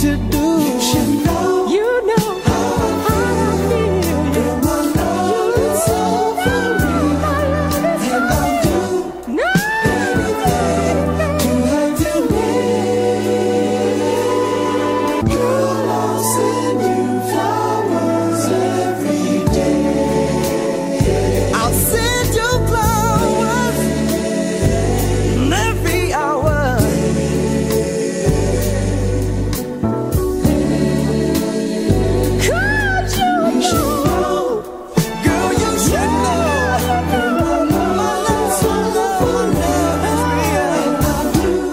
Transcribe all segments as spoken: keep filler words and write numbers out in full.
to do. You should know. You know how I feel. Girl, my love is so for real. And I'll do no. anything to have you near. Girl, I'll send you flowers every day. I'll send you flowers every hour. Cause you know, girl, you should know. My love's so love, love is real. I'll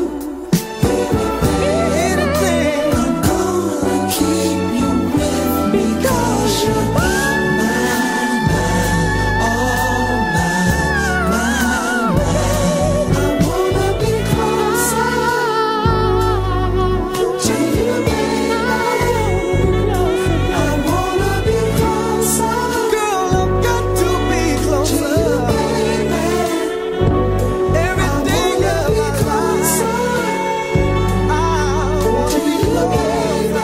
do anything. I'm gonna keep you with me. Cause you're mine, mine, mine, all mine, mine, mine. I wanna be closer to you, baby. I wanna be closer. Girl, I've got to be closer to you, baby. Every day of my life, I wanna be closer.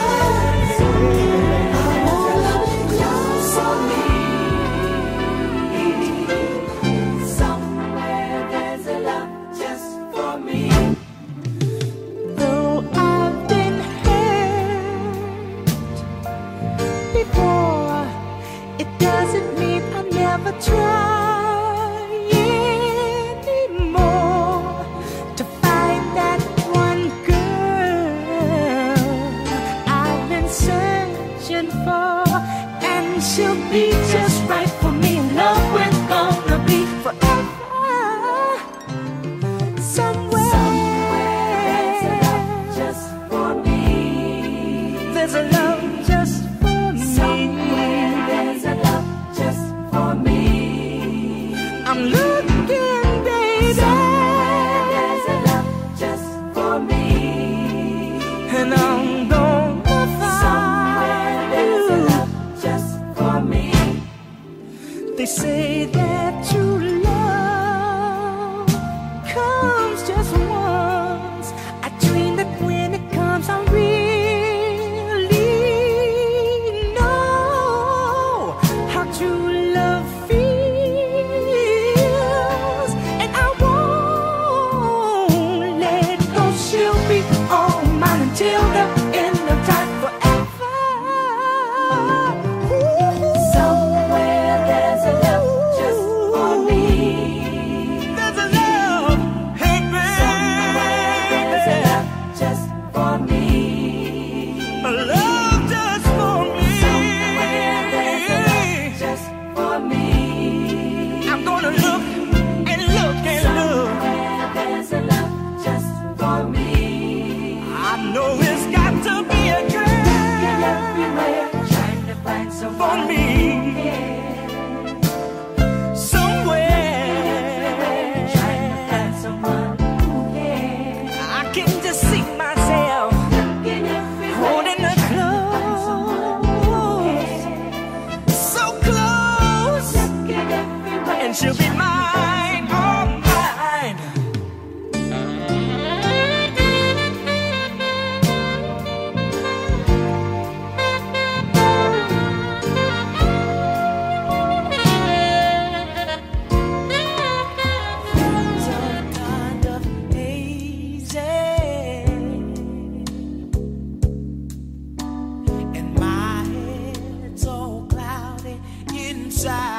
I wanna be closer. Somewhere there's a love just for me. Though I've been hurt before, it doesn't mean I never try anymore to find that one girl I've been searching for, and she'll be just right for me. Love we're gonna be forever. There's a love just for me. There's a love just for me. Somewhere there's a love just for me. I'm looking, baby. Somewhere there's a love just for me. And I'm gonna Somewhere there's a find love just for me. you. They say that true love comes just once. I dream that when it comes, I really know how true love feels, and I won't let go. She'll be all mine until the end of time, forever. Somewhere there's a love just for me. There's a love, hey There's a baby, love just for me. a love just for Somewhere there's a love me. just for me. I'm gonna look and look and look. Somewhere there's a love just for me. I know it's got to be a Looking girl everywhere, trying to find for someone me somewhere. trying to find someone who cares. I can just see myself Looking everywhere, holding her close, so close, looking everywhere. and she'll be mine, all mine. Things are kind of hazy, and my head's all cloudy inside.